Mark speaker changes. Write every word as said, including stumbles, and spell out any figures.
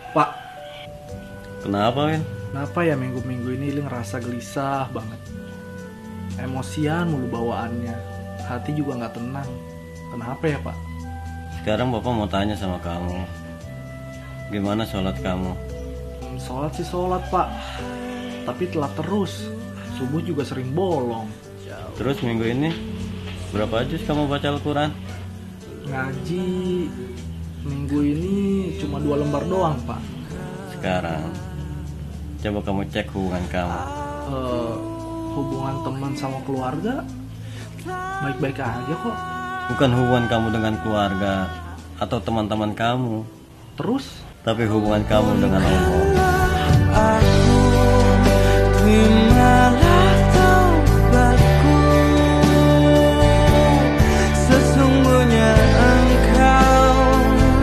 Speaker 1: Pak,
Speaker 2: Kenapa, Win?
Speaker 1: kenapa ya minggu-minggu ini Li ngerasa gelisah banget? Emosian mulu bawaannya, hati juga nggak tenang. Kenapa ya Pak?
Speaker 2: Sekarang Bapak mau tanya sama kamu. Gimana sholat kamu?
Speaker 1: Hmm, sholat sih sholat Pak, tapi telat terus. Subuh juga sering bolong.
Speaker 2: Terus minggu ini berapa juz kamu baca Al-Quran?
Speaker 1: Ngaji minggu ini cuma dua lembar doang Pak.
Speaker 2: Sekarang coba kamu cek hubungan kamu.
Speaker 1: Eh, hubungan teman sama keluarga baik-baik aja kok.
Speaker 2: Bukan hubungan kamu dengan keluarga atau teman-teman kamu,
Speaker 1: Terus
Speaker 2: tapi hubungan kamu dengan Allah.